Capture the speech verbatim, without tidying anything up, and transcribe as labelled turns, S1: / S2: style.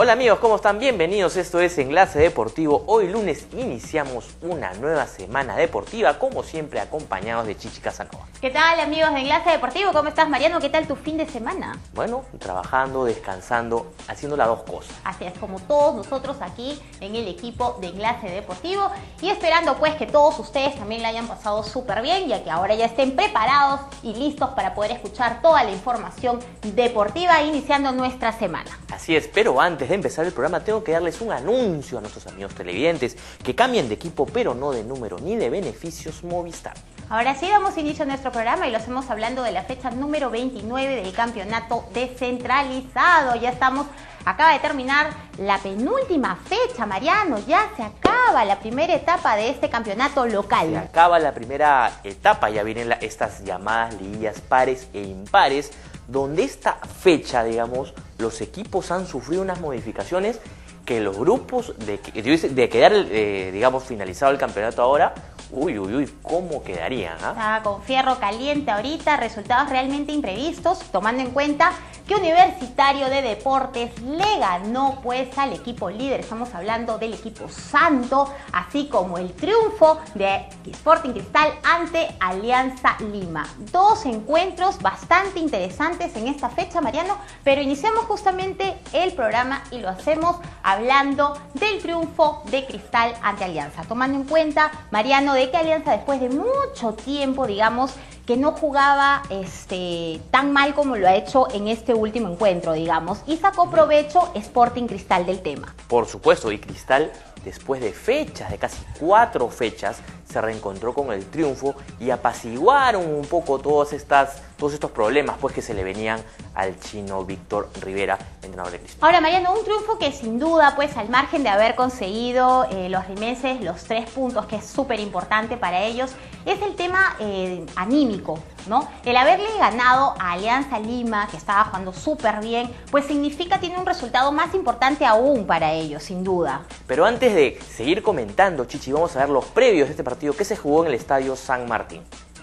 S1: Hola amigos, ¿cómo están? Bienvenidos, esto es Enlace Deportivo. Hoy lunes iniciamos una nueva semana deportiva, como siempre acompañados de Chichi Casanova.
S2: ¿Qué tal amigos de Enlace Deportivo? ¿Cómo estás, Mariano? ¿Qué tal tu fin de semana?
S1: Bueno, trabajando, descansando, haciendo las dos cosas.
S2: Así es, como todos nosotros aquí en el equipo de Enlace Deportivo y esperando pues que todos ustedes también la hayan pasado súper bien, ya que ahora ya estén preparados y listos para poder escuchar toda la información deportiva iniciando nuestra semana.
S1: Así es, pero antes de empezar el programa tengo que darles un anuncio a nuestros amigos televidentes que cambien de equipo pero no de número ni de beneficios Movistar.
S2: Ahora sí damos inicio a nuestro programa y lo hacemos hablando de la fecha número veintinueve del campeonato descentralizado. Ya estamos, acaba de terminar la penúltima fecha, Mariano, ya se acaba la primera etapa de este campeonato local.
S1: Se acaba la primera etapa, ya vienen la, estas llamadas liguillas pares e impares, donde esta fecha, digamos, los equipos han sufrido unas modificaciones que los grupos, de, de quedar, eh, digamos, finalizado el campeonato ahora, uy, uy, uy, ¿cómo quedarían? ¿Ah?
S2: Está con fierro caliente ahorita, resultados realmente imprevistos, tomando en cuenta que Universitario de Deportes le ganó pues al equipo líder, estamos hablando del equipo Santo, así como el triunfo de Sporting Cristal ante Alianza Lima. Dos encuentros bastante interesantes en esta fecha, Mariano, pero iniciamos justamente el programa y lo hacemos hablando del triunfo de Cristal ante Alianza, tomando en cuenta, Mariano, de que Alianza después de mucho tiempo, digamos, que no jugaba este, tan mal como lo ha hecho en este último encuentro, digamos, y sacó provecho Sporting Cristal del tema.
S1: Por supuesto, y Cristal, después de fechas, de casi cuatro fechas, se reencontró con el triunfo y apaciguaron un poco todas estas, todos estos problemas pues, que se le venían al chino Víctor Rivera, entrenador de Cristal.
S2: Ahora, Mariano, un triunfo que sin duda, pues al margen de haber conseguido eh, los rimenses los tres puntos, que es súper importante para ellos, es el tema eh, anímico, ¿no? El haberle ganado a Alianza Lima, que estaba jugando súper bien, pues significa, tiene un resultado más importante aún para ellos, sin duda.
S1: Pero antes de seguir comentando, Chichi, vamos a ver los previos de este partido que se jugó en el Estadio San Martín.